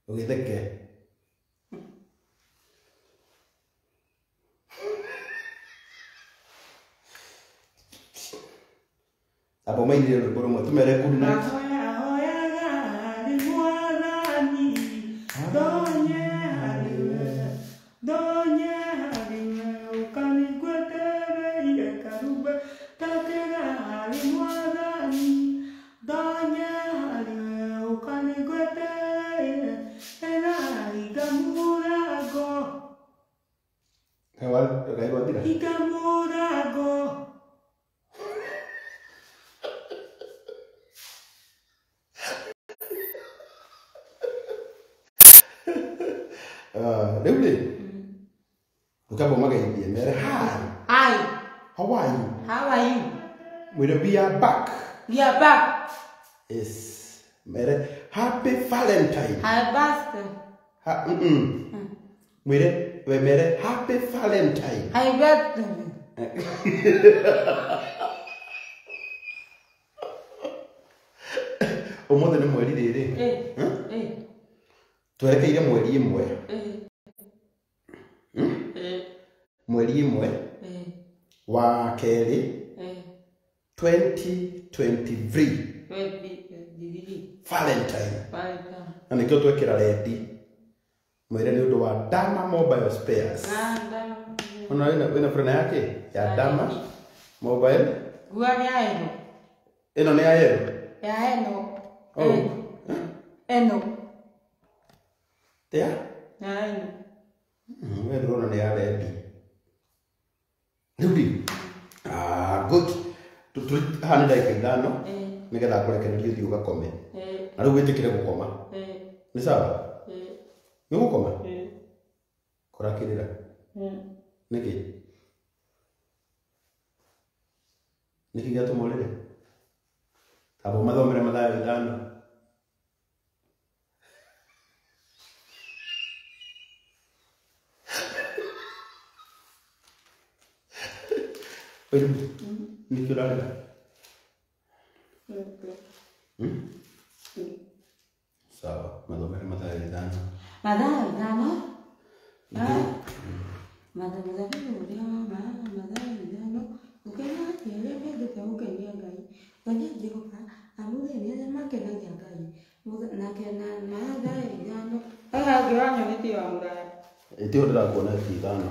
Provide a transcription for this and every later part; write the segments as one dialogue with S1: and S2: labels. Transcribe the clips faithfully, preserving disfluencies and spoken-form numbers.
S1: Ugitheke. Abo maini rwimbo rumwe tumere kuna.
S2: Hi.
S1: How are you?
S2: How are you?
S1: We are back.
S2: We are back.
S1: Yes. Mere happy Valentine.
S2: Happy birthday.
S1: Ha mm mm. Mere we mere happy Valentine.
S2: Happy birthday.
S1: Omo ne mweri riri.
S2: Eh. Eh.
S1: Twerekeire mweri imwe.
S2: Eh. Eh.
S1: Mweri imwe.
S2: Eh.
S1: Wa keri.
S2: Eh.
S1: twenty twenty-three. Valentine.
S2: Valentine.
S1: Na nikio twekira ready. Mwire ni undu wa Dama Mobile Spares.
S2: Ah, Dama.
S1: Ona ina ina frena yake ya Dama Mobile.
S2: Gua ya eno.
S1: Ino ni ya yero.
S2: Ya eno.
S1: Oh.
S2: Eno.
S1: Tia?
S2: Ya eno.
S1: Mm, we drona ni ya ready. Rudi. Ah, good. Tu tu hani dakika ithano.
S2: Eh.
S1: Nigetha kurekereria uthi ugakome.
S2: Eh.
S1: Na riu witikire gukoma.
S2: Eh.
S1: Ni sawa?
S2: Eh.
S1: Ni gukoma?
S2: Eh.
S1: Kurakirira.
S2: Eh.
S1: Niki? Niki gatu molere. Abo mathomere mathayo ithano. Oye, niki urarira? Hmm? Sawa, mathomere mathayo ithano.
S2: Mathayo ithano? Ah. Mathayo ithano, mathayo ithano. Ukena kile pende kwa ukenia ngai. Wanya Jehova, amuge ni ene makenagia ngai. Na kena mathayo ithano. Aya ngiwanya niti wa muraya.
S1: Iti ndira kuona ithano.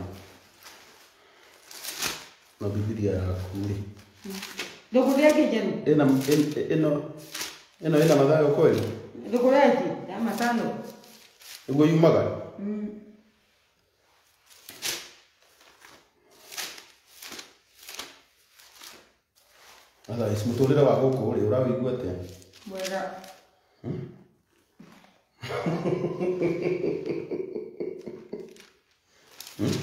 S1: Na Biblia yaku ri.
S2: Ndukureki jenu.
S1: Ina ino ino ina mathayo kweli?
S2: Ndukureki ya matano.
S1: Iguo yumaga?
S2: Mm.
S1: Ata isi muturire wa guku ri urawigua atia?
S2: Mwega.
S1: Hmm? Hmm?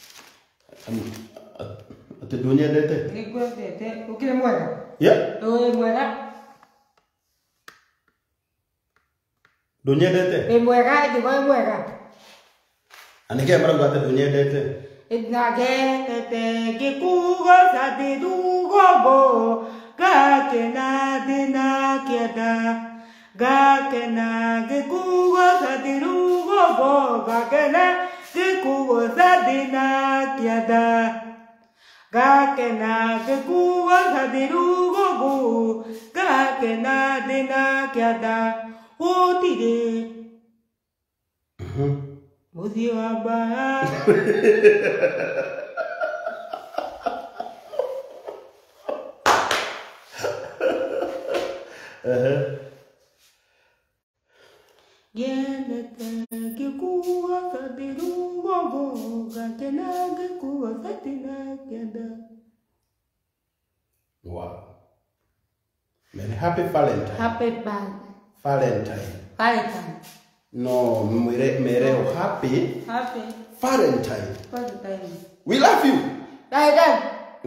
S1: Ati ndunyendete?
S2: Nigwendete. Ukire mwega?
S1: Yeah.
S2: Oi mwega.
S1: Ndunyendete?
S2: Ni mwega, ndi wa mwega.
S1: Anike marauga ati ndunyendete?
S2: Nagete gikugo sadirugo gakena dina kiada gakena gikugo sadirugo gakena gikugo sadina kiada gakena gikugo sadirugo gakena dina kiada otire
S1: Mhm.
S2: Muzi waba.
S1: Uh-huh.
S2: Yenete gikuwa kadiru gogo gatena gikuwa katina kenda.
S1: Wow. Man, happy Valentine.
S2: Happy birthday.
S1: Valentine.
S2: Valentine.
S1: No, mere mere oh, happy
S2: Happy
S1: Valentine.
S2: Valentine.
S1: We love you.
S2: Dai dai.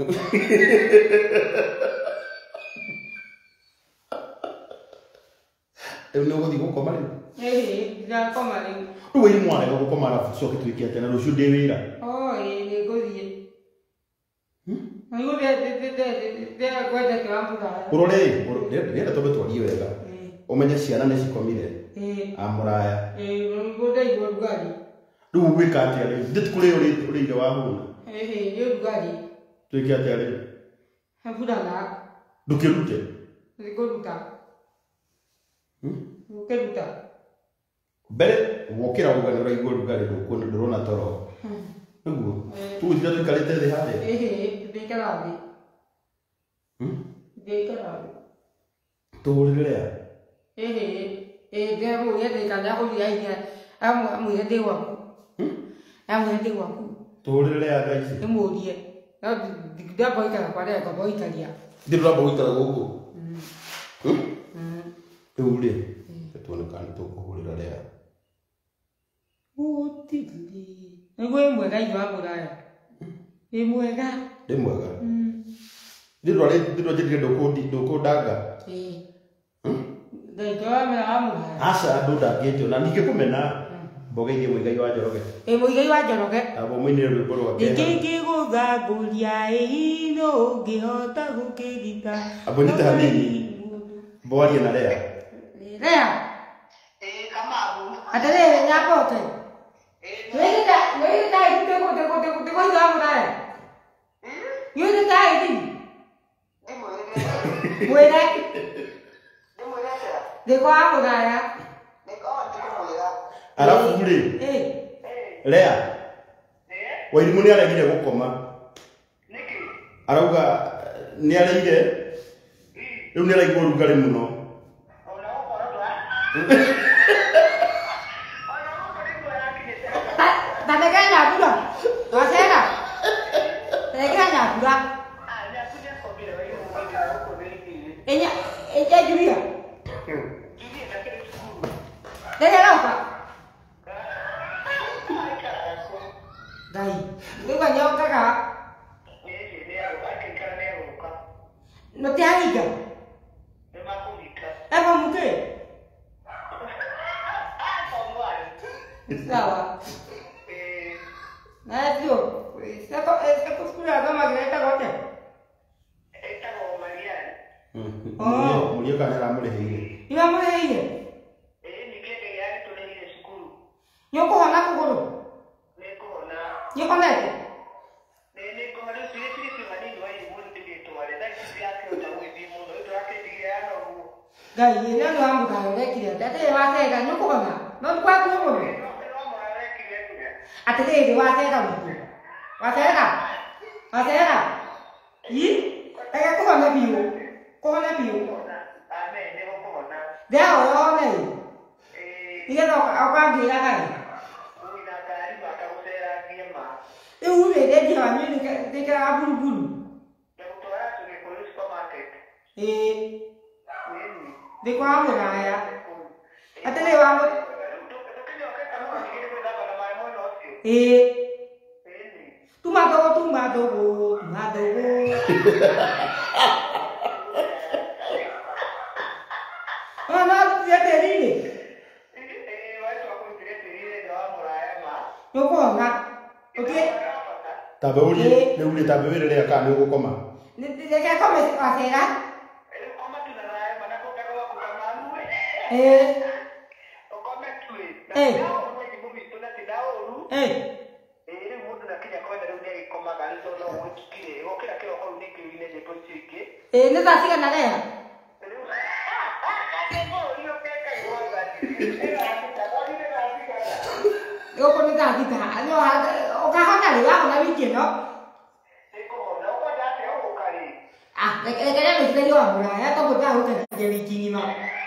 S1: Eu não vou dizer como é.
S2: Eh, já komari.
S1: Ruo iri mwana go como ara soke tuikia tena rucio ndi wira.
S2: Oh, eh, gothie. Hmm? Ngo de de de de de gwenda kwa mbuga.
S1: Urore, urore tobe twarie wega. Umenye ciana nĩ cikomire.
S2: Eh.
S1: Amuraya.
S2: Eh, ngoda igwa rugari.
S1: Rĩu gwĩka atĩa rĩu? Ndĩ kũrĩ ũrĩ ũrĩ ire wa hũna.
S2: Eh, eh, yo rugari.
S1: Twĩke atĩa rĩu?
S2: Hafurana.
S1: Ndũkĩrute.
S2: Ndĩkũruta.
S1: Hmm?
S2: Ndũkĩruta.
S1: Mbere wokĩra ũgani ũraigua rugarĩ ndũkuona ndũrona toro. Nĩguo. Tũgũthiĩ tũikarĩte thĩ harĩa.
S2: Eh, eh, ndĩikara thĩ.
S1: Hmm?
S2: Ndĩikara thĩ.
S1: Tũhũrĩre rĩa.
S2: Eh, eh, eh, ndĩramũria ndĩikara kũria inya. Amwĩre ndĩ gwaku. Amwĩre ndĩ gwaku.
S1: Tũhũrĩre rĩa thaa ici.
S2: Ndĩmũrie. No ndamboikara kwarĩa ngomboikaria.
S1: Ndĩrũramba gũikara gũkũ.
S2: Mm.
S1: Rĩu rĩ, tuone kana nĩ tũkũhũrĩra rĩa.
S2: Gũtirĩ. Nĩguo wĩ mwega ithe wa mũraya. Wĩ mwega.
S1: Ndĩ mwega. Ndĩrũra njĩrire ndũkũndanga.
S2: Ĩĩ. Ndaikara mera wa mũraya.
S1: Aca ndũndangĩte ona ningĩ kũmena mboga iria mũigai wa Njoroge.
S2: Ĩ mũigai wa Njoroge.
S1: Abo mũinĩre rwĩmbo rwake.
S2: Ingĩngĩgũthambũria ĩ no ũngĩhota gũkĩgita.
S1: Abo nyita hanini. Mboarie na Lea.
S2: Lea.
S3: Eh, Kamaru.
S2: Atĩrĩrĩ nyabote. Wĩrĩta wĩrĩta ĩthuĩ gũtĩ gũtĩ gũtĩ gũtĩ wa mũraya. Wĩrĩta ĩthuĩ. Mwĩre. Ndĩkwa wa mũraya.
S1: Alafu rĩ. Lea. Wairimu nĩ aregire gũkoma.
S3: Nĩkĩ?
S1: Arauga nĩ areire. Rĩu nĩ araigua ũrugarĩ mũno.
S3: Ona gũkorwo twa. Ona gũkorwo yakinyĩte.
S2: Ndameka nyambura. Wacera. Ndameka nyambura.
S3: Ah, nyakunya kobira wa hiyo mwingine huko wengi.
S2: Enya enya Julia.
S3: Julia na kile shukuru.
S2: Ndege roka. Dai. Ndĩgwa nyokaga.
S3: Nĩ nĩ akĩkara nĩ gũka.
S2: No te amiga.
S3: Nĩ makũrika.
S2: Eva muke.
S3: Ah, tomwani.
S2: Sawa.
S3: Eh,
S2: Na ndio. Sasa sasa kuskura kama greta gote.
S3: etagwo Mariani.
S1: Oh. Mũriũ kana aramũrĩhĩire.
S2: Iba mũrĩire.
S3: Eh, nĩkĩende gĩa gĩtũrĩire cukuru.
S2: Nyoko hana kũgũrũ.
S3: Nĩkũhona.
S2: Nyoko nete.
S3: Nĩ nĩkũhona rĩu cirĩ cirĩ cio manini wa irimũ nĩndĩgĩtware. Thaa ici ciakĩhota gũgĩthiĩ mũno. Rĩu tũrakĩndigire yana ũguo.
S2: Ngai ĩrĩa nĩ wa mũtharo rekire. Atĩrĩ wacera nyoko hana. No kwaku mũno. Atĩrĩ wacera mũtu. Wacera. Wacera. Yi. Ega kũhona biũ. Kũhona biũ.
S3: Amen, nĩgũkũhona.
S2: Ndĩa oyone.
S3: Eh,
S2: Nĩgetha ũkangĩra Ngai.
S3: wĩna ngari makagũceragie ma.
S2: Rĩu rĩ rĩndia wanyu ndĩkĩraga buruburu.
S3: Ndagũtwara tũgĩkũyũ supermarket.
S2: Ĩĩ.
S3: Nĩni.
S2: Ndĩkwa wa mũraya. Atĩrĩ wa mũ...
S3: Tũkĩnyoka mũno ningĩ nĩgwĩthamba na maĩ mwena ũcio.
S2: Ĩĩ.
S3: Nĩni.
S2: Tuma ndogo tuma ndogo. Tuma ndogo. Ona ndio tĩri-inĩ.
S3: Eh, waitwa kũrutire tĩri-inĩ thĩ wa mũraya ma.
S2: Nĩũkũhona. Ũtige.
S1: Tambe ũrie rĩu rĩ tambe wĩre Lea kana nĩ ũgũkoma.
S2: Reke kome wacera.
S3: Rĩu koma tu na raya ma na kũkagwo kũkamamu.
S2: Ĩĩ.
S3: Ũkome tu ĩ.
S2: Eh.
S3: Na ũguo irimũ witũ na ti ndaũru.
S2: Ĩĩ.
S3: Eh, rĩu mũndũ nakinya kwenda rĩu nĩagĩkomaga nĩ tondũ no gwĩkire. Gũkĩra kĩroko rĩu nĩngĩrĩine nyĩmbo icio ingĩ.
S2: Ĩĩ nĩ thaa cigana Lea?
S3: Rĩu ngĩmũũria ũkekaigua
S2: Gũkũ nĩ thaa thita. Ũkahona rĩ wahona wiki ĩno?
S3: nĩkũhona ũkwenda atĩa ũgũka rĩ?
S2: Ah, reke reke mũikarĩri wa mũraya tondũ ndagũkendia wiki ng'ima.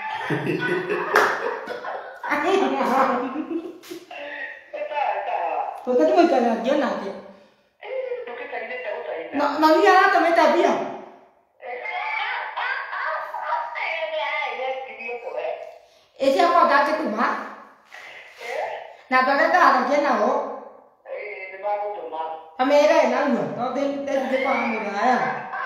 S2: Tũke tũmũikarĩrie nake.
S3: Tũkĩtarithĩte gũtarithia.
S2: Na na niĩ aratũmĩte mbia. Ĩcia kwa ndatĩtũma. Na andũ arĩa ndaragia nao.
S3: Nĩmagũtũma.
S2: Amĩre narua no ndĩkwa wa mũraya.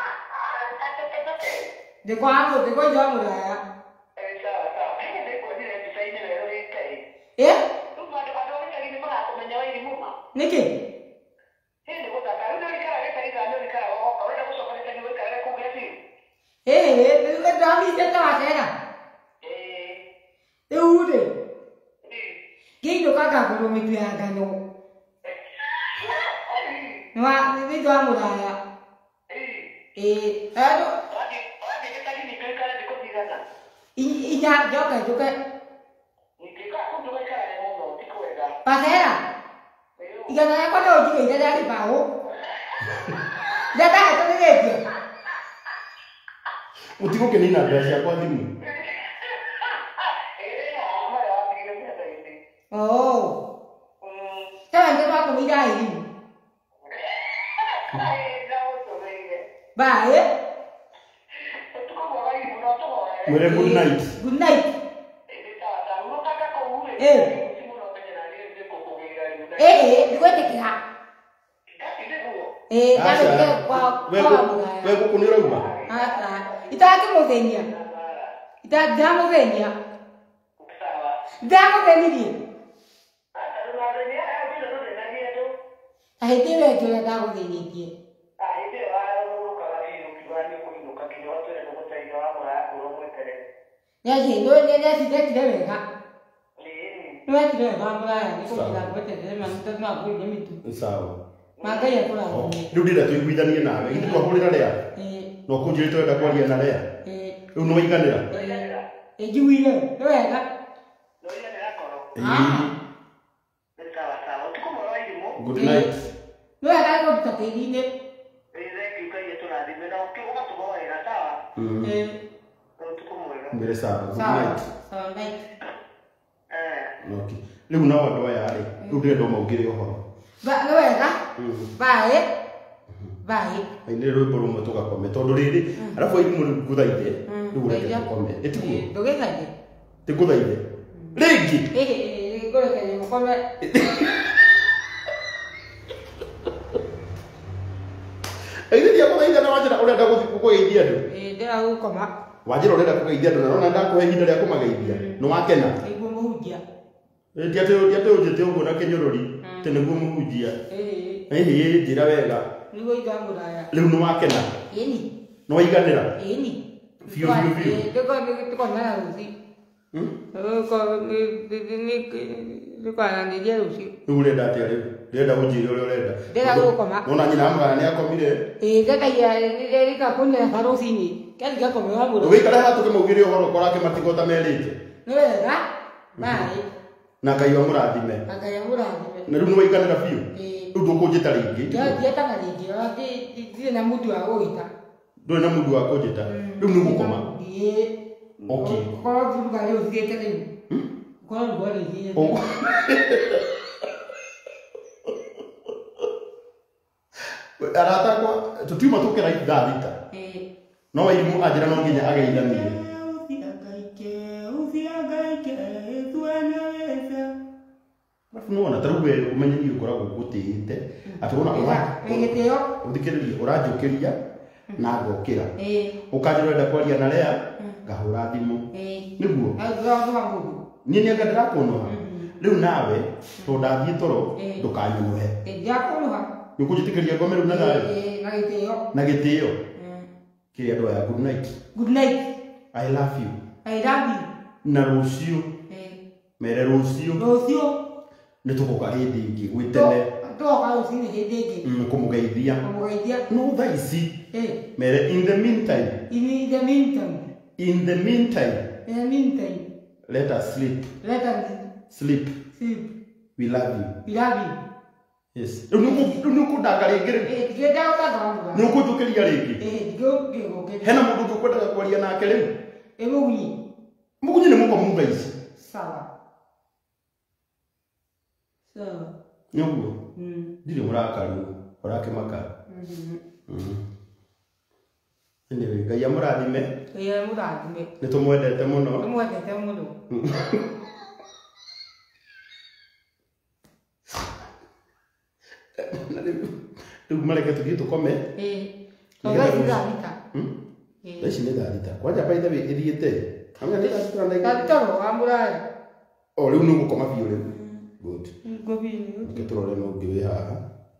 S2: Ndĩkwa wa mũraya. Ndĩkwa wa mũraya.
S3: Sawa sawa. Nĩkuonire mbica-inĩ werũrĩte ĩ.
S2: Ĩ?
S3: Rĩu andũ andũ a gĩcagi nĩmagakũmenya wa irimũ ma.
S2: Nĩkĩ?
S3: Hĩndĩ nĩ gũthaka. Rĩu nĩũrĩikara gĩcagi kana nĩũrĩikara gũgoka. Ũrenda gũcoka gĩcagi ũikarage kũu Gĩthii?
S2: Ĩĩ, ndĩramĩte wacera.
S3: Ĩĩ.
S2: mĩtu ya ngano. Nwa nĩ twa mũraya. Eh, ado. Inya joka joka. Pasera. Igana yakwa no jiga ida dali bawo. Dada ito ni lejo.
S1: Utiko kenina address yakwa thimu.
S2: Oh. Kaya ndio wako midai. Bye.
S1: Mwere good night.
S2: Good night. Eh. Eh, dikwete kiha. Eh, kama ndio kwa kwa.
S1: Wewe kunira uba.
S2: Ah, itaki muthenya. Itaki muthenya. Damu thenirie. Ahitire njoya ndaguthĩnĩtie. Nĩaci nĩacindekire wega. Nĩwekire wega mũraya nĩkũmĩra ngweterere manĩtũ nakwĩria mĩtu.
S1: Sawa.
S2: Mangai ekũrathime.
S1: Rĩu ndĩrenda tũiguithanie nawe githĩ twahũrĩra rĩa no kũnjĩrĩ twenda kwaria na rĩa rĩu nĩ waiganĩra
S2: ĩnjiguire nĩ wega.
S1: Good night.
S2: No era algo que te dije. Eh.
S1: Mbere sawa. Good
S2: Sawa.
S1: night.
S2: Sawa night.
S1: Eh. Okay. Rĩu na andũ aya rĩ rĩu ndĩrenda ũmaugĩre ũhoro.
S2: Ba no wega. Bye. Bye.
S1: Nĩ rwĩmbo rũmwe tũgakome tondũ rĩrĩ arabu aini mũrĩ ngũthaithe rĩu ũreke tũkome. Ĩtiguo.
S2: Ndũgĩthaithe.
S1: Tĩngũthaithe. Rĩngĩ.
S2: Eh, ngũreke ngũkome.
S1: Ĩgĩ dia kũgeithia na wanjĩra ũrenda gũthiĩ kũgeithia andũ.
S2: Eh, ndĩra gũkoma.
S1: Wanjĩra ũrenda kũgeithia andũ na rona ndakũhe ihinda rĩa kũmageithia. Nĩ wakena.
S2: Nĩguo mũhunjia.
S1: Ĩĩ atĩ atĩ ũnjĩte ũguo na kĩnyũrũri tĩ nĩguo mũhunjia.
S2: Eh.
S1: Ĩĩ njĩra wega.
S2: Nĩguo igamũraya.
S1: Rĩu nĩ wakena.
S2: Ĩni.
S1: Nĩ waiganĩra.
S2: Ĩni.
S1: Biũ biũ biũ.
S2: Ndĩko ndĩko na ruci.
S1: Hmm?
S2: Ko ni ni ni kwa ndia ruci.
S1: Rĩu ũrenda atĩa rĩu? Ndĩrenda ũnjĩre ũrĩa ũrenda.
S2: Ndĩra gũkoma.
S1: Nona nyina amũgana nĩ akomire.
S2: Eh, ndaka ya rika kunja farosini. Kali gako mewabura.
S1: Ũgĩikara haha tũkĩmaugĩre ũhoro korake matigota merĩte.
S2: Nĩ wega. Bye.
S1: Na Ngai wa mũrathime.
S2: Ngai wa mũrathime.
S1: Na rĩu nĩ waiganĩra biũ.
S2: Eh.
S1: Rĩu ndũkũnjĩta rĩngĩ.
S2: Ndietanga rĩngĩ. Ndirĩ na mũndũ wa gũgĩta.
S1: Ndũrĩ na mũndũ wa kũnjĩta. Rĩu nĩ gũkoma.
S2: Ĩĩ.
S1: Okay.
S2: Korwo turuga rĩu thiĩte rĩu. Korwo ruga rĩu thiĩte.
S1: Arata kwa tũtiuma tũkĩra ithaa thita.
S2: Eh.
S1: No Wairimũ anjĩra no nginya ageithanie. No ona tarĩu we ũmenye niĩ ũkoragwo ngũtĩĩte atĩ wona
S2: Gĩtĩo.
S1: ũthikĩrĩrie ũranjũkĩria na ngokĩra.
S2: Eh.
S1: Ũkanjĩra ũrenda kwaria na Lea ngahũra thimũ.
S2: Eh.
S1: Nĩguo.
S2: Nĩguo.
S1: Niĩ nĩ anga ndĩrakũnũha. Rĩu nawe tondũ ndathiĩ toro ndũkanyũnũhe.
S2: Ndakũnũha.
S1: Nĩ ũkũnjĩtĩkĩria ngome rĩu na thayũ.
S2: Eh, na gĩtĩo.
S1: Na gĩtĩo. Kĩrĩa andũ aya good night.
S2: Good night.
S1: I love you.
S2: I love you.
S1: Na rũciũ.
S2: Eh.
S1: Mere rũciũ.
S2: Rũciũ.
S1: Nĩ tũgoka hĩndĩ ĩngĩ gwĩtene.
S2: Tũgoka rũciũ hĩndĩ ĩngĩ.
S1: Kũmũgeithia.
S2: Kũmũgeithia.
S1: No thaa ici.
S2: Eh.
S1: Mere in the meantime.
S2: In the meantime.
S1: In the meantime.
S2: In the meantime.
S1: Let us sleep.
S2: Let us
S1: Sleep.
S2: sleep.
S1: We love you.
S2: We love you.
S1: Yes. Rĩu nĩ ũkũndanga rĩngĩ rĩu.
S2: Eh, ndiendaga ũtangaga.
S1: Nĩ ũkũnjũkĩria rĩngĩ.
S2: Eh, ndigũkĩgũkĩria.
S1: Hena mũndũ ũngĩ ũkwendaga kwaria nake rĩu.
S2: Eh, mũgunyi.
S1: Mũgunyi nĩ mũkomu thaa ici.
S2: Sawa. Sawa.
S1: Nĩ ũguo.
S2: Mm.
S1: Ndirĩ mũrakaru. Ũrakĩmaka.
S2: Mhm.
S1: Anyway, Ngai amũrathime.
S2: Ngai amũrathime.
S1: Nĩ tũmwendete mũno.
S2: Tũmwendete mũno.
S1: Rĩu mareke tũthiĩ tũkome.
S2: Eh. Tũgai thita.
S1: Thaa ici nĩ thaa thita. Kwanja by the way ĩthiĩte. Amenya nĩ thaa thita na ndagĩka.
S2: Taro wa mũraya.
S1: O rĩu nĩ ũgũkoma biũ rĩu. Good.
S2: Ngobini.
S1: Reke tũrore no ũngĩ wĩ haha.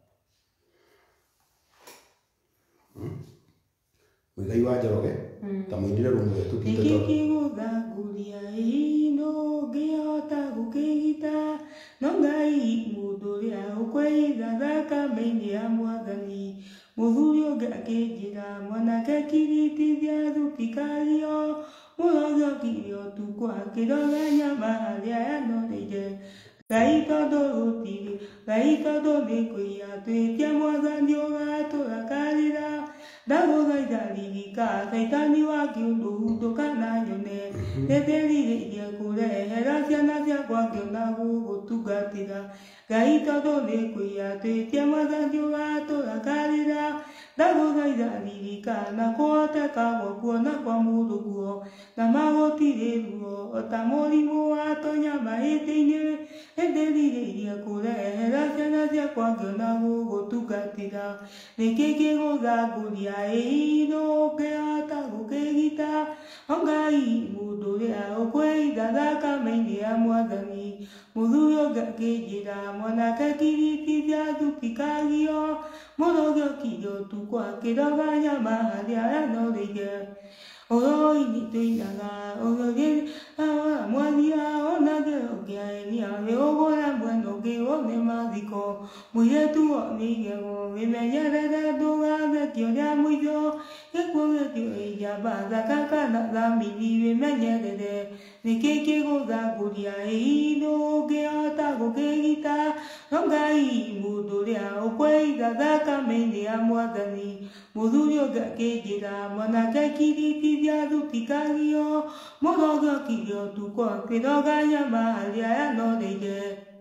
S1: Mũigai wa Njoroge. Ta mũindire rũmwe tũthiĩte toro.
S2: Ikĩgũthanguria ino ngĩhota gũkĩgita no Ngai mũndũ ũrĩa ũkwĩiga thakame-inĩ ya Mwathani. Mũthuri ũngĩ akĩnjĩra mwanake kiritithia thutikario mũrogiokirio ũtukũ akĩrora nyama harĩa yanoreire. Ngai tondũ gũtirĩ Ngai tondũ nĩ kũiya twĩtia Mwathani ũgatũrakarĩra. Ndagũthaitha ririka Saitani wa kĩũndũ ndũkananyone. Nĩndĩrirĩirie kũrehera ciana ciakwa ngĩona gũgũtungatĩra. Ngai tondũ nĩ kũiya twĩtia Mwathani ũgatũrakarĩra. Ndagũthaitha ririkana kũhoteka gwa kuona kwa mũndũ guo na magũtirĩ ruo ota mũrimũ watonya mahĩndĩ-inĩ. Nĩndĩrirĩirie kũrehera ciana ciakwa ngĩona gũgũtungatĩra. Nĩkĩ kĩgũthangũria ĩ ndũngĩhota gũkĩgita. O Ngai mũndũ ũrĩa ũkwĩiga thakame-inĩ ya Mwathani. Mũthuri ũngĩ akĩnjĩra mwanake kiritithia thutikario mũrogiokirio ũtukũ akĩrora nyama harĩa yanoreire. Ũhoro-inĩ tũinaga ũhoro mwathia onage ũngĩaenia wĩũgũre mwena ũngĩ wone mathiko. Mũirĩtu nĩ igego wĩmenyerere ndũgatheki ũrĩa mũico. Gĩkuũ gĩtiũrĩiria mbathaka kana thamiri wĩmenyerere. Nĩkĩ kĩgũthangũria ĩ ndũngĩhota gũkĩgita. No Ngai mũndũ ũrĩa ũkwĩiga thakame-inĩ ya Mwathani. Mũthuri ũngĩ akĩnjĩra mwanake kiritithia thutikario mũrogiokirio ũtukũ akĩrora nyama harĩa yanoreire.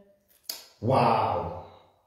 S1: Wow.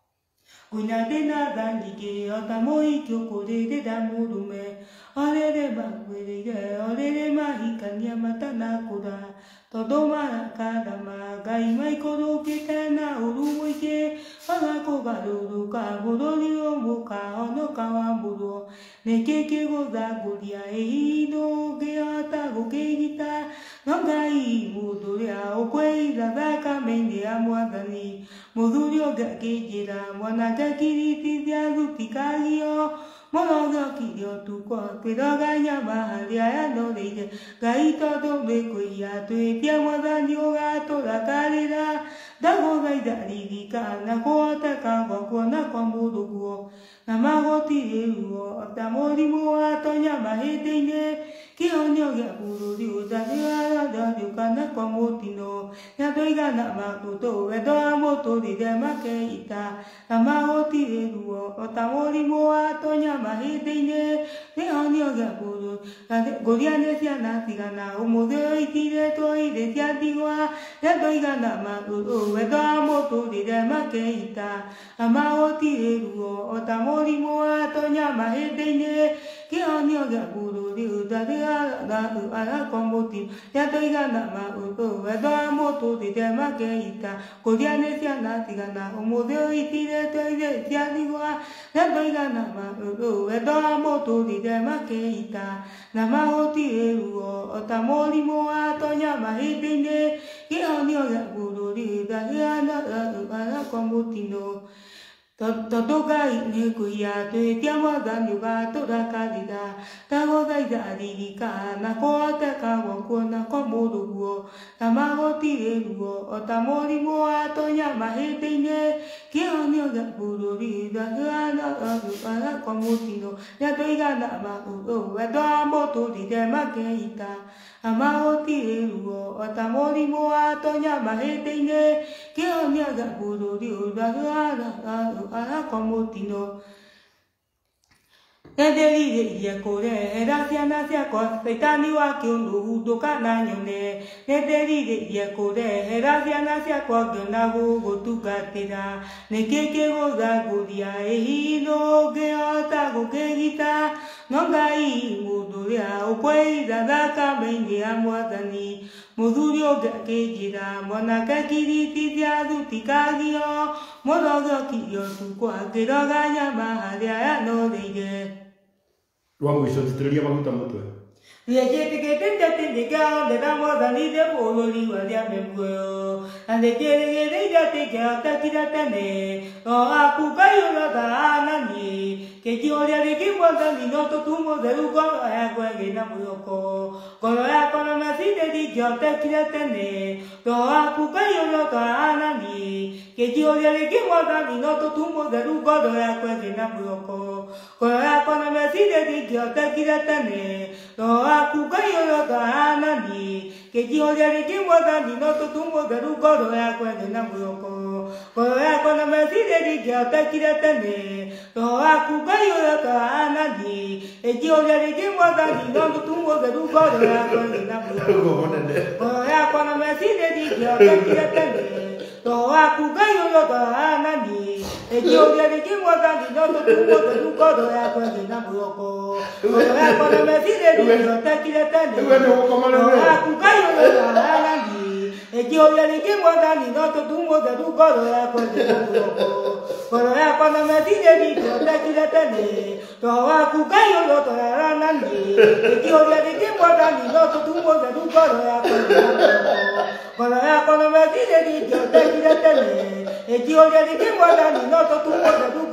S2: Ngũina ndĩna tha nyingĩ ota mũhiki ũkũrĩrĩra mũrũme. O rĩrĩ magwĩrĩire o rĩrĩ mahikania matanakũra. Tondũ marakarama Ngai maikũrũkĩte na ũru mũingĩ. Ona kũgarũrũka bũrũri ũmũkahonoka wambũrwo. Nĩkĩ kĩgũthangũria ĩ ndũngĩhota gũkĩgita. No Ngai mũndũ ũrĩa ũkwĩiga thakame-inĩ ya Mwathani. Mũthuri ũngĩ akĩnjĩra mwanake kiritithia thutikario mũrogiokirio ũtukũ akĩrora nyama harĩa yanoreire. Ngai tondũ nĩ kũiya twĩtia Mwathani ũgatũrakarĩra. Ndagũthaitha ririkana kũhoteka gwa kuona kwa mũndũ guo na magũtirĩ ruo ota mũrimũ watonya mahĩndĩ-inĩ. Kĩhonio gĩa bũrũri ũtangĩgathariũkana kwa mũtino. Nĩ andũ aigana makũtũ wendo wa mũtũrĩre makeita na magũtirĩ ruo ota mũrimũ watonya mahĩndĩ-inĩ. Kĩhonio gĩa bũrũri ngũria nĩ ciana tigana ũmũthĩ ũyũ itirĩtwo irĩ cia ndigwa. Nĩ andũ aigana makũtũ wendo wa mũtũrĩre makeita na magũtirĩ ruo ota mũrimũ watonya mahĩndĩ-inĩ. Kĩhonio gĩa bũrũri ũtangĩgathariũkana kwa mũtino. Nĩ andũ aigana makũtũ wendo wa mũtũrĩre makeita. Ngũria nĩ ciana tigana ũmũthĩ ũyũ itirĩtwo irĩ cia ndigwa. Nĩ andũ aigana makũtũ wendo wa mũtũrĩre makeita na magũtirĩ ruo ota mũrimũ watonya mahĩndĩ-inĩ. Kĩhonio gĩa bũrũri ũtangĩgathariũkana kwa mũtino. Tondũ Ngai nĩ kũiya twĩtia Mwathani ũgatũrakarĩra. Ndagũthaitha ririkana kũhoteka gwa kuona kwa mũndũ guo na magũtirĩ ruo ota mũrimũ watonya mahĩndĩ-inĩ. Kĩhonio gĩa bũrũri ũtangĩgathariũkana kwa mũtino. Nĩ andũ aigana makũtũ wendo wa mũtũrĩre makeita na magũtirĩ ruo ota mũrimũ watonya mahĩndĩ-inĩ. Kĩhonio gĩa bũrũri ũtangĩgathariũkana kwa mũtino. Nĩndĩrirĩirie kũrehera ciana ciakwa Saitani wa kĩũndũ ndũkananyone. Nĩndĩrirĩirie kũrehera ciana ciakwa ngĩona gũgũtungatĩra. Nĩkĩ kĩgũthangũria ĩ ndũngĩhota gũkĩgita. No Ngai mũndũ ũrĩa ũkwĩiga thakame-inĩ ya Mwathani. Mũthuri ũngĩ akĩnjĩra mwanake kiritithia thutikario mũrogiokirio ũtukũ akĩrora nyama harĩa yanoreire.
S1: Rwa mũico njitĩrĩria maguta mũtwe.
S2: And the day that they get that Tiratane, or Akukayo Nani, Kejolia de Kimba, the Noto Tumo, the Lugo, Aguagina Muyoko, Coloraco Masita di Jota Tiratane, or Akukayo Nani, Kejolia de Kimba, the Noto Tumo, the Lugo, Aguagina Muyoko, Coloraco Masita di Jota Tiratane, or Akukayo Nani, Kejolia de Kimba, the Noto Tumo, the Lugo, Aguagina Muyoko, Coloraco Masita di Jota Tiratane, or Akukayo Nani, Kejolia de Kimba, the Noto Tumo, the Lugo, Aguagina Muyoko, Coloraco Masita di Jota Tiratane, or Akukayo Nani, Kejolia de Kimba, the Noto Tumo, the Lugo, Aguagina Muyoko, Coloraco Masita di Jota Tiratane, or Akukayo Nani, Kejolia de Kimba, the Noto Tumo, the Lugo, Aguagina Muyoko, Coloraco Masita di Jota Tiratane, or Akukayo Nani, Kejolia de Kimba, the Noto Tumo, the Lugo, Aguagina Muyoko, Coloraco Masita di Jota Tiratane, Kejolia de Kimba, the Noto Tumo, the Lugo,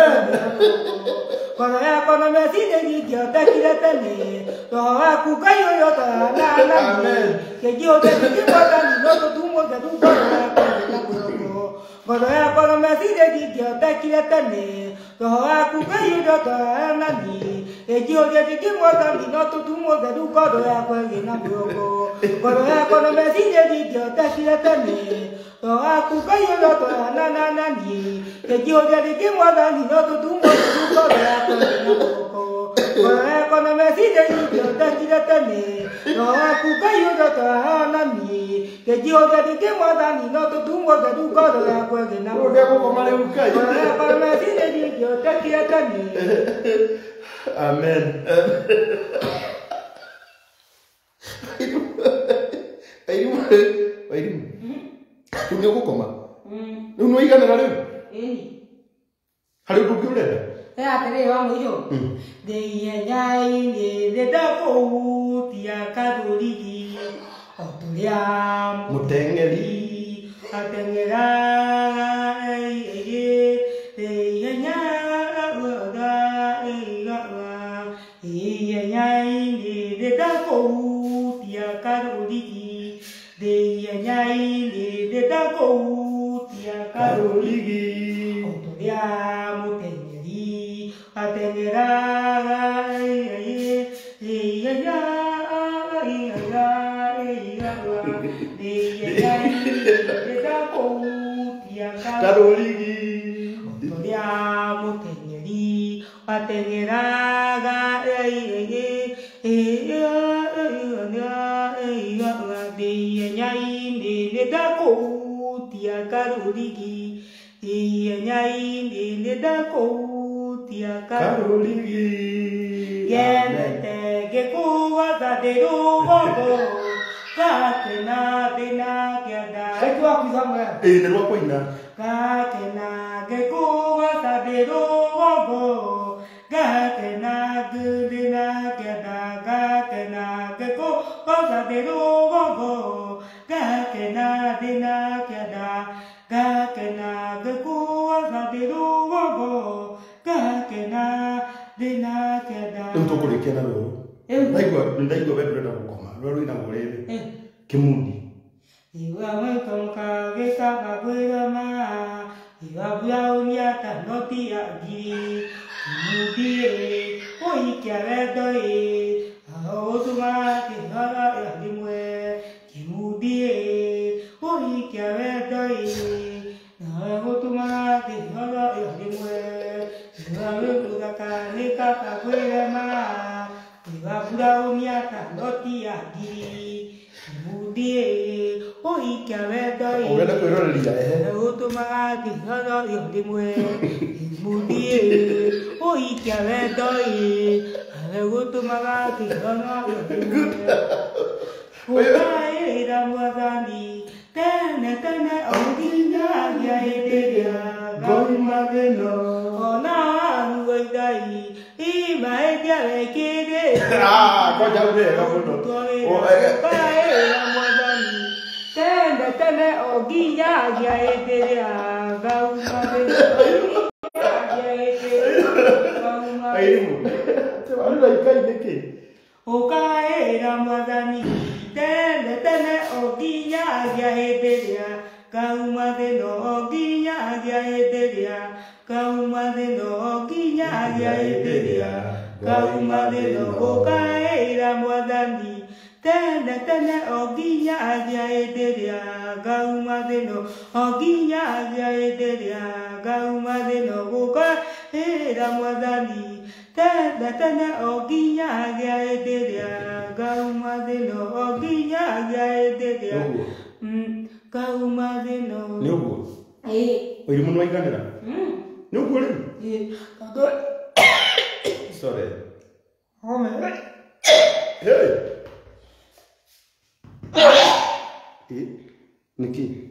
S2: Amen. Coloraco Masita di Jota Tiratane, or Akukayo Nani, Kejolia de Kimba, the Noto Tumo, the Lugo, Aguagina Muyoko, Coloraco Masita di Jota Tiratane, or Akukayo Nani, Kejolia de Kimba, the Noto Tumo, the Lugo, Aguagina Muyoko, Coloraco Masita di Jota Tiratane, or Akukayo Nani, Kejolia de Kimba, the Noto Tumo, the Lugo, Aguagina Muyoko, Coloraco Masita di Jota Tiratane, or Akukayo Nani, Kejolia de Kimba, the Noto Tumo, the Lugo, Aguagina Muyoko, Coloraco Masita di Jota Tiratane.
S1: Amen. Wairu, wairu. Tunyo gukoma. Mm. Nuno igana rero. Eh. Hari kukurera.
S2: Eh atere wa muyo. De yanyai de de dako tia kadoligi. Otulia
S1: mutengeri.
S2: Atengera eh de yanyai oda eh yanyai de dako tia kadoligi. De yanyai de dako tia kadoligi. Otulia mutengeri. Atengera eh eh yanyai de dako tia
S1: Kadoligi.
S2: Otulia mutengeri. Atengera eh eh de yanyai de dako tia kadoligi. De yanyai de dako tia kadoligi. Yemete gekuwa da de rogo. Kakena dena kiada. Itu aku sama.
S1: Eh, nero aku ina.
S2: Kakena gekuwa da de rogo. Kakena dena kiada. Kakena gekuwa da de rogo. Kakena dena kiada. Kakena gekuwa da de rogo. Kakena dena kiada.
S1: Itu kulikia na wewe. Ndaigwa ndaigwa wewe ndio gukoma. Rero ina ngorere. Eh. Kimundi.
S2: Iwa mweka mkage kaba kwera ma. Iwa bua unyata noti ya giri. Kimudi e. Oi kia redo e. Aho tumati hara ya dimwe. Kimudi e. Oi kia redo e. Aho tumati hara ya dimwe. Iwa mweka kane kaba kwera ma. Iwa bua unyata noti ya giri. Mudie, oi kia redo e.
S1: Ora ko ro lia eh.
S2: Utuma di hara yo di mwe. Mudie, oi kia redo e. Utuma di hara yo di mwe. Oi da mwazani, tene tene odinya ya edeya. Gomageno, ona nuidai, ima edia ekede.
S1: Ah, kwa jabu ya kamuno. Oh, eh.
S2: Tende tende oginya ya eteria gauma de.
S1: Airimu. Tewali la ikai neke.
S2: Okaera mwadhani tende tende oginya ya eteria gauma de no oginya ya eteria gauma de no oginya ya eteria gauma de no okaera mwadhani tende tende oginya ya eteria gauma de no oginya ya eteria gauma de no okaera mwadhani tende tende oginya ya eteria gauma de no oginya ya eteria gauma de no
S1: Ni uguo.
S2: eh
S1: Oirimu no iganira.
S2: mm
S1: Ni uguo ri.
S2: eh kago
S1: Sorry.
S2: home
S1: Hey. Eh, niki.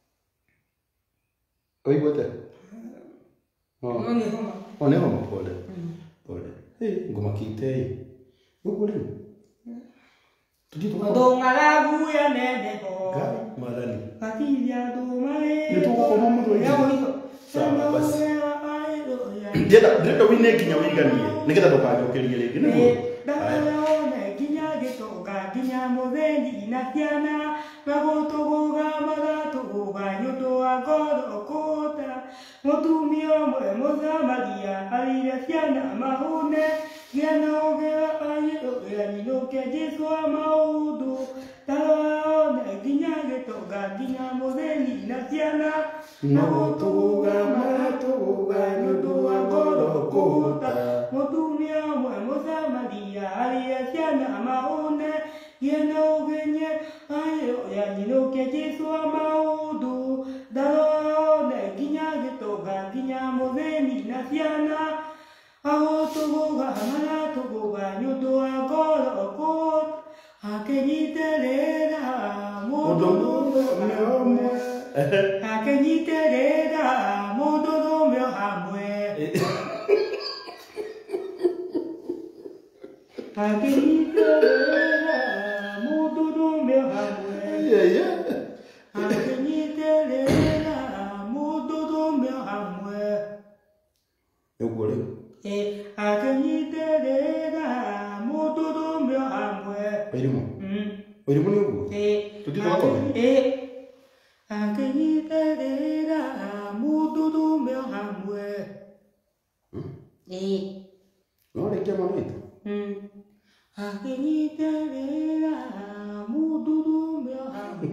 S1: Oi gote. Oh.
S2: ngoni homa
S1: Oh, ne homa pole. Pole. Hey, ngoma kitei. Uguo ri. Tuji to.
S2: Odongalabu ya nene ho.
S1: Gai marani.
S2: Katilia do mae.
S1: Ni tuko kwa mumu do
S2: Ya wiko.
S1: Sawa basi. Ndenda ndenda wine kinya wiganie. Nigetha ndukajokerie ringi niguo.
S2: Ndakaraone kinya gitoga kinya mutheni na ciana magutuguga magatuguga nyundu wa ngoro kota mutumia umwe muthamagia arire ciana mahune giana ugea ayugira nyinoke Jesu wa maundu taraone kinya gitoga kinya mutheni na ciana magutuguga magatuguga nyundu wa ngoro kota mutumia umwe muthamagia arire ciana mahune giana ugenye ayo ya nyinoke Jesu wa maundu taraone kinya gitoga kinya mutheni na ciana aho tuguga hamara tuguga nyundu wa ngoro kota akenyiterera mundu
S1: Mudomo
S2: akenyiterera mundu rumyo hamwe akenyiterera mundu rumyo hamwe
S1: Yeah, yeah.
S2: akenyiterera mundu rumyo hamwe
S1: Uguo ri.
S2: eh akenyiterera mundu rumyo hamwe
S1: Oirimu.
S2: mm
S1: Oirimu ni uguo.
S2: eh
S1: Tuti twakome.
S2: eh akenyiterera mundu rumyo hamwe eh
S1: No rekia manoito.
S2: mm akenyiterera mundu rumyo hamwe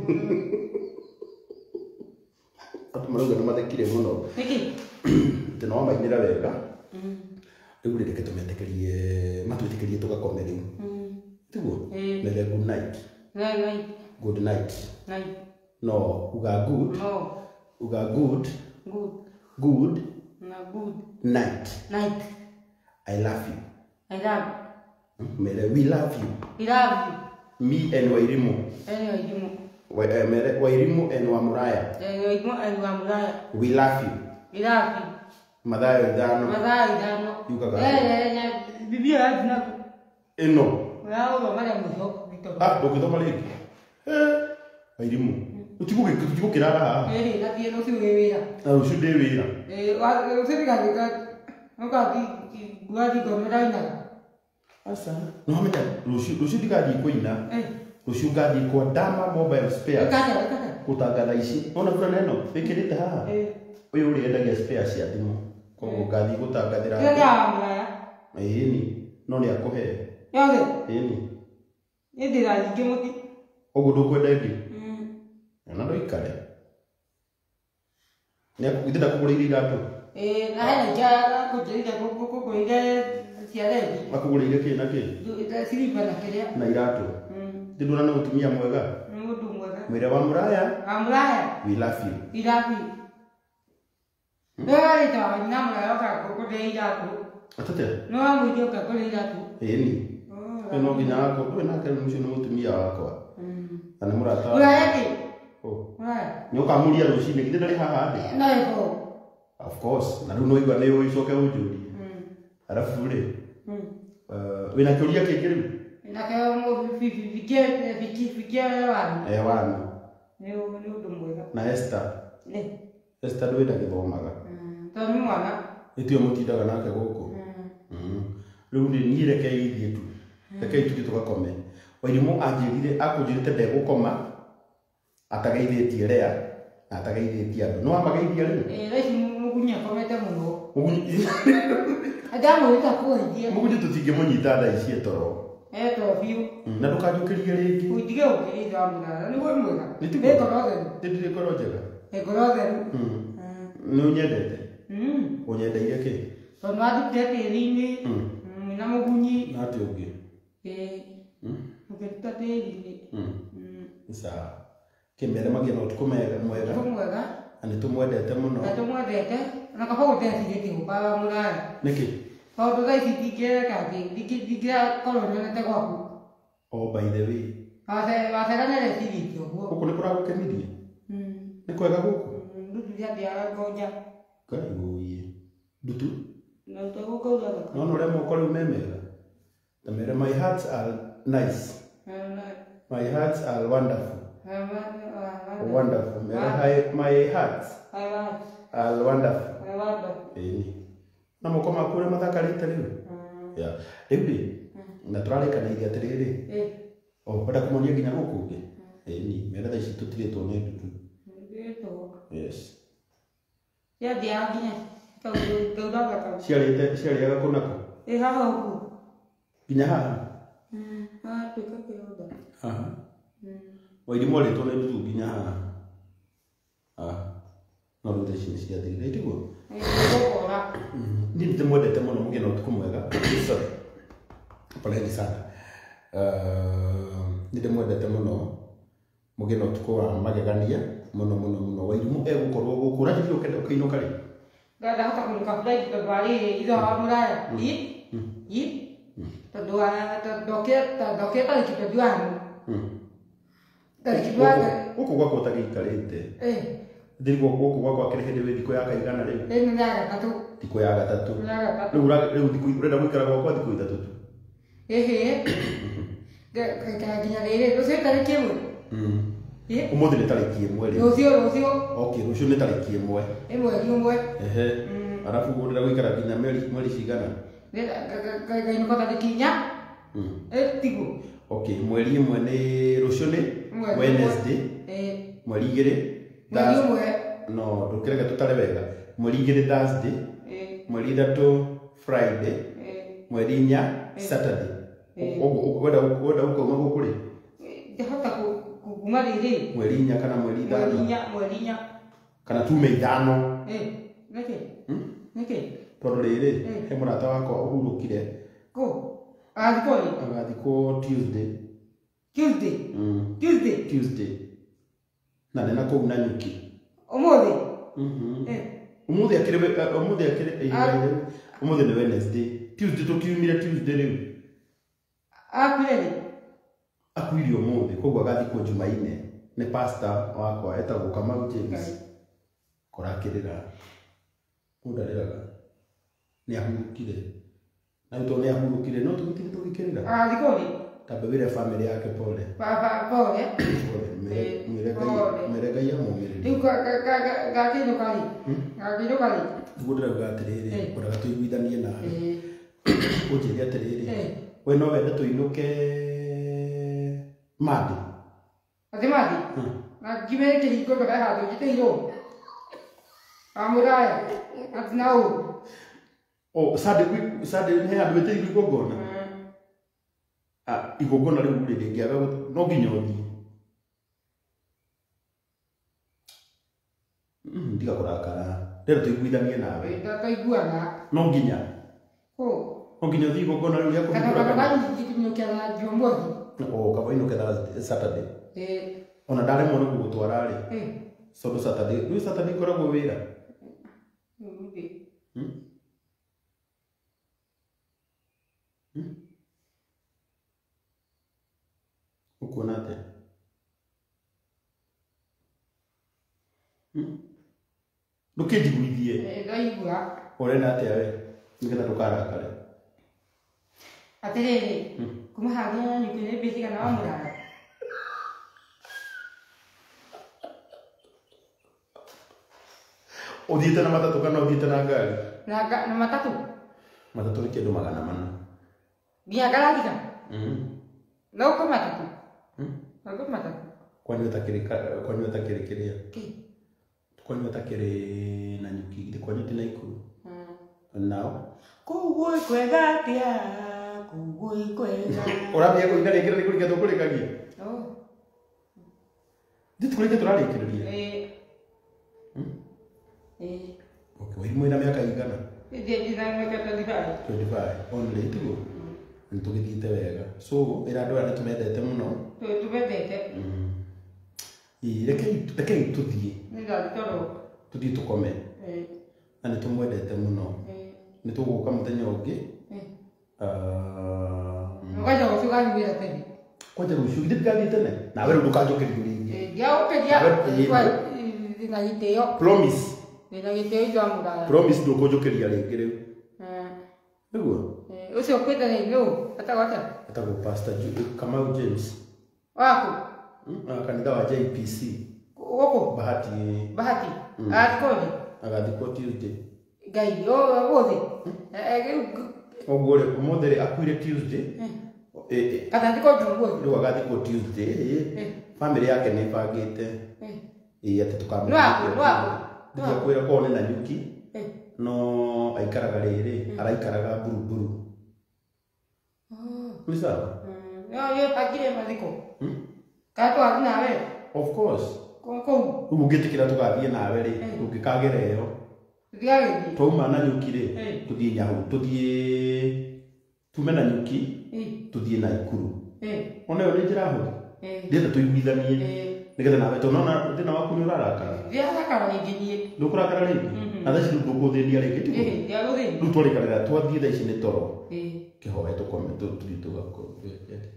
S1: Atu marauga nĩ mathekire mũno.
S2: niki
S1: Atĩ no mainĩra wega.
S2: mm
S1: Rĩu reke tũmetĩkĩrie matwĩtĩkĩrie tũgakome rĩu.
S2: mm
S1: Tiguo?
S2: Eh.
S1: Nere good night.
S2: ngai ngai
S1: Good night.
S2: ngai
S1: No, uga good.
S2: no
S1: Uga good.
S2: good
S1: Good
S2: na good
S1: night.
S2: night
S1: I love you.
S2: I love
S1: Mere we love you.
S2: you I love
S1: Me and Wairimu.
S2: you anyway you
S1: Wa- eh, Mere Wairimu and Wamuraya.
S2: anyway you and Wamuraya
S1: We love you.
S2: I love you
S1: Mathayo ithano.
S2: Mathayo ithano
S1: Yukaga.
S2: eh eh nya biblia yaku naku
S1: Ĩno.
S2: wao mara mwisho vito
S1: Ah, ndũngĩthoma rĩngĩ. Eh, Wairimu. Ũtigũgĩkĩra haha.
S2: eh na tie no si wira
S1: Na rũciũ ndĩ wĩra.
S2: eh wa se diga diga no ka ki guadi gomera ina
S1: Asa. No hamenya rũciũ rũciũ ndigathiĩ kũina.
S2: eh
S1: Rũciũ ngathiĩ kwa Dama Mobile Spares.
S2: kata kata
S1: Gũtangatha ici. Ona fulana ĩno ĩkĩrĩte haha.
S2: eh
S1: Ũyũ ũrĩa endagia spares cia thimũ. Koguo ngathiĩ gũtangathĩra.
S2: ya ya mraya
S1: Ĩni. No nĩ akũhe.
S2: yole
S1: Ĩni.
S2: ndira ngimuti
S1: Ũguo ndũkwenda ĩngĩ.
S2: mm
S1: Na ndũikare. Nĩ akũgitĩra kũgũrĩire iratũ.
S2: eh na hena jara kujirika kuku kuige siaredi
S1: Akũgũrĩire kĩ na kĩ?
S2: ita silipa na kiria
S1: Na iratũ.
S2: mm
S1: Ndĩndũra nĩ mũtumia mwega.
S2: mundu mwega
S1: Mwĩre wa mũraya.
S2: amraya
S1: We love you.
S2: irapi wewe ita na mraya ka kuku de iratu
S1: Atate.
S2: no amujo ka kule iratu
S1: Ĩni.
S2: oh
S1: Ĩno nginya wakwa. Ndũrĩ nake mũcio nĩ mũtumia wakwa.
S2: mm
S1: Na nĩ mũrata.
S2: mraya ki
S1: Oh.
S2: mraya
S1: Nĩ ũkamuria rũcinĩ githĩ ndarĩ haha thĩ.
S2: na iko
S1: Of course. Na rĩu no igua nĩ ũicoke ũnjũrie.
S2: mm
S1: Arabu rĩ,
S2: mm
S1: uh, wina kiuria kingi riu
S2: na kaya mo fikia fikia fikia wani
S1: eh wanu
S2: ni ni undu mwega
S1: na Esther
S2: ni
S1: Esther ndwenda githomaga
S2: to ni mwana
S1: itio mutindaga nake guku mm riu ni ni reke ithie tu reke itu tugakome Wairimu anjirire akunjirite ndegukoma atagaithitie rea na atagaithitie andu no amagaithia riu
S2: eh raici mugunya komete muno
S1: mugunyi
S2: adamu wita kuhithia
S1: mugunyi tutingimunyita thaa ici etoro
S2: eto biu
S1: na ndukanjukirie ringi
S2: utige ukiriza mwana ni we mwega
S1: Nitugo.
S2: eko rothe
S1: ndindire ngoro njega
S2: eko rothe
S1: ni unyendete
S2: mm
S1: unyendeire ki
S2: to nwa dite rini na mugunyi
S1: na ati ungi
S2: eh
S1: mm
S2: ukita tiri
S1: mm sawa kimere magina utukumega mwega
S2: ko mwega
S1: ani tumwendete muno
S2: na tumwendete na kapo utethirite gukara muraya
S1: niki
S2: Paulo dai dikira kaki dikira kolonyo nete gwaku
S1: oh by the way
S2: ase wasera nere sirikyo go
S1: guku ni kuragukenirie
S2: mm
S1: ni kwega guku
S2: ndutu ya dia goja
S1: kai guye dutu
S2: na to go ga
S1: no no remo ko riu memega the mere my hearts are nice my hearts are wonderful wonderful mere my hearts are wonderful eh na moko makure mathakarite riu ya riu na turarikana iria atiriri
S2: eh
S1: o bada kumunia nginya gukunge eh ni mere tha ici tutiritwo ni ndutu yes
S2: ya dia nginya to to da ga
S1: ciarite ciariaga kunako
S2: eh haha huku
S1: nginya haha
S2: mm ha tuka kiroda
S1: haha Wairimu ritwo ni ndutu nginya haha ah no rute cici ciathirire tiguo
S2: eh gokora
S1: ni ndimwendete muno mugina utuku mwega sorry poleni sana uh, ni ndimwendete muno mugina utuku wa magegania muno muno muno Wairimu egukorwo gukura hithi ukenda ukiinuka ri
S2: gada hata kunuka flight to bari ido amuraya i i to doa to doket to doketa ikipedwa Tarikibwaga
S1: uko gwako utagikarite
S2: eh
S1: ndirigwo guku gwako akiri hindi wi thiko ya kaigana riu
S2: eh ni ya gatatu
S1: thiko ya gatatu
S2: ya gatatu
S1: riu riu thiko urenda gwikara gwako thiko ithatu tu
S2: eh eh ga ga ginya rere rucio tariki imwe
S1: mm
S2: eh
S1: umuthi ni tariki imwe ri
S2: rucio rucio
S1: okay rucio ni tariki imwe
S2: imwe imwe
S1: ehe arafu urenda gwikara ginya mweri mweri cigana
S2: ga ga ga ino kota kinya
S1: mm
S2: eh tigo
S1: okay mweri imwe ni rucio ni Wednesday
S2: eh
S1: mweri igiri
S2: mweri imwe
S1: no ndukirega tutare wega mweri igiri Thursday
S2: eh
S1: mweri ithatu Friday
S2: eh
S1: mweri inya Saturday ogo wenda wenda ukoma gukuri
S2: hata kuguma riri
S1: mweri inya kana mweri ithano
S2: mweri inya mweri inya
S1: kana tume ithano
S2: eh neke neke
S1: tondu riri he murata wakwa uhurukire
S2: ko athikori
S1: agathikwo Tuesday
S2: Tuesday
S1: mm
S2: Tuesday
S1: Tuesday na nena kuu na nyuki
S2: umuthi
S1: mhm
S2: eh
S1: umuthi akire umuthi akire umuthi ni Wednesday Tuesday tukiumire Tuesday riu
S2: akwireri
S1: akuiri umuthi koguo agathikwo Jumaine ni pastor wakwa etagwo Kamau James kurakirira mundariraga ni ahurukire na to ni ahurukire no tugitire tugikirira
S2: athikori
S1: tabe wire family yake pole
S2: baba pole
S1: mere mere gai mere gai amumire
S2: riu ga ga ga ga kino kali ga kino kali
S1: tugudira gatiriri kuraga tuiguithanie na
S2: eh
S1: ujiri atiriri
S2: eh
S1: we no wende tuinuke madi
S2: ati madi na gimere ke hiko baka hado jite hiro amuraya ati nau
S1: o sade sade ne andu bete igogona ah igogona riu ri ngiaga no nginya uthi mm ndiga kurakara rero tuiguithanie nawe
S2: nda taiguana
S1: no nginya
S2: ko
S1: no nginya uthi igogona riu ya
S2: kana
S1: kuhura
S2: kana jikinyokia na jombothi
S1: o kaba ino ketha Saturday
S2: eh
S1: ona ndare mwana gugutwara ri
S2: eh
S1: so Saturday riu Saturday koragwo wira
S2: ubi
S1: hmm hmm ukuona atia hmm ndukijiguithie
S2: eh ndaigua
S1: urenda atia we nigetha ndukarakare
S2: Atiriri. Kumuhagia nyuki ni bisi kana wa murara.
S1: Uthiĩte na matatũ kana uthiĩte na ngari?
S2: Na na matatu.
S1: Matatũ nĩ kĩndũ magana mana.
S2: Nginya ngaragica.
S1: Mhm.
S2: No ko matatu.
S1: Mhm.
S2: No ko matatu.
S1: Kwani utakĩrĩ kwani utakĩrĩ kĩrĩa?
S2: Ki.
S1: Kwani utakĩrĩ na nyuki kwani ti na ikuru? Mhm. Nao?
S2: Kugui kwega tia. Kugui kwega.
S1: Ũrambia kũina rĩngĩ rĩngĩ kũrĩkia tũkũrĩkagia?
S2: Oh.
S1: Ndi tũkũrĩkia tũrarĩkĩrĩria?
S2: Eh.
S1: Mhm.
S2: Eh.
S1: Okay, wĩ mwĩna mĩaka igana?
S2: Ndiye ndina mweka twenty-five.
S1: twenty-five. Only tiguo? Nĩ tũgĩthiĩte wega. So, ĩra andũ aya nĩ tũmendete mũno.
S2: Tũmendete.
S1: Mhm. Ĩ rekei rekei tũthiĩ.
S2: Nĩ ndatoro.
S1: Tũthiĩ tũkome.
S2: Eh.
S1: Na nĩ tũmwendete mũno.
S2: Eh.
S1: Nĩ tũgũka mũthenya ũngĩ.
S2: Eh.
S1: Ah.
S2: Ngoja gũcuka ngwĩra tene.
S1: Kwanja rũciũ githĩ tũgathiĩ tene? Nawe rĩu ndũkanjũkĩrĩrie rĩngĩ.
S2: Eh, ndiagũkĩria. Ndĩna gĩtĩo.
S1: Promise.
S2: Ndĩna gĩtĩo itwa mũrara.
S1: Promise ndũkũnjũkĩria rĩngĩ rĩu.
S2: Eh.
S1: Nĩguo?
S2: Eh, ũcio ũkwĩte nĩ nũ? Atagwo atĩa?
S1: Atagwo Pastor Kamau James.
S2: Waku?
S1: Kanitha wa J P C.
S2: Gũkũ?
S1: Bahati.
S2: Bahati. Agathiĩ kũrĩ?
S1: Agathikwo Tuesday.
S2: Ngai, ũgũthĩ?
S1: Ũguo rĩ ũmũthĩ rĩ akuire Tuesday.
S2: Katathikwo Jumapili.
S1: Rĩu agathikwo Tuesday. Family yake nĩ ĩbangĩte. Ĩĩ atĩ tũkamũthikwo.
S2: Nĩ waku? Nĩ waku?
S1: Ndikwĩra korwo nĩ na nyuki. No aikaraga rĩrĩ araikaraga Buruburu. Nĩ sawa?
S2: Yo yo pagire mathiko. Kana twathi nawe?
S1: Of course.
S2: Kũu.
S1: Rĩu ũngĩtĩkĩra tũgathiĩ nawe rĩ ũngĩkagera ĩyo.
S2: Thiagĩthiĩ.
S1: Twauma na nyuki rĩ tũthiĩ Nyahũ tũthiĩ tume na nyuki tũthiĩ Naikuru. Ona ĩyo nĩ njĩra hũthũ. Ndĩenda tũiguithanie. Nĩgetha nawe tũnona thĩna waku nĩ ũrarakara.
S2: Ndiarakara rĩngĩ niĩ.
S1: Ndũkũrakara rĩngĩ? Na thaa ici rĩu ndũkũthĩnia rĩngĩ tiguo?
S2: Ĩĩ, ndiagũthĩnia.
S1: Rĩu twarĩkanĩra twathiĩ thaa ici nĩ toro.
S2: Ĩĩ.
S1: Kĩhoe tũkome tũthiĩ tũgakome.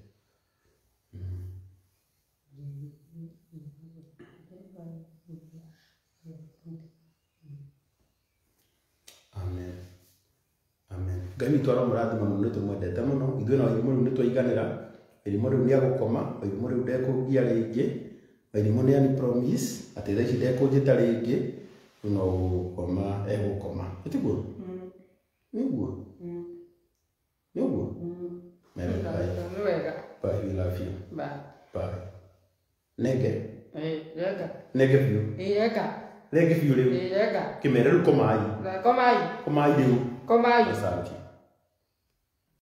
S1: Amen. Amen. Ngai witũ aramũrathima mũno nĩ tũmwendete mũno. Ithuĩ na Wairimu rĩu nĩ twaiganĩra. Wairimu rĩu nĩ agũkoma. Wairimu rĩu ndekũngia rĩngĩ. Wairimu nĩ ani promise atĩ thaa ici ndekũnjĩta rĩngĩ. Rĩu no gũkoma egũkoma. Nĩtiguo? Nĩguo? Nĩguo?
S2: Nĩ wega.
S1: Bye, we love you.
S2: Bye.
S1: Bye. Nenge?
S2: Ĩĩ, rega.
S1: Nenge biũ?
S2: Ĩĩ, rega.
S1: Nenge biũ rĩu?
S2: Ĩĩ, rega.
S1: Kĩmere rĩu komai.
S2: Komai.
S1: Komai rĩu.
S2: Komai.
S1: Asante.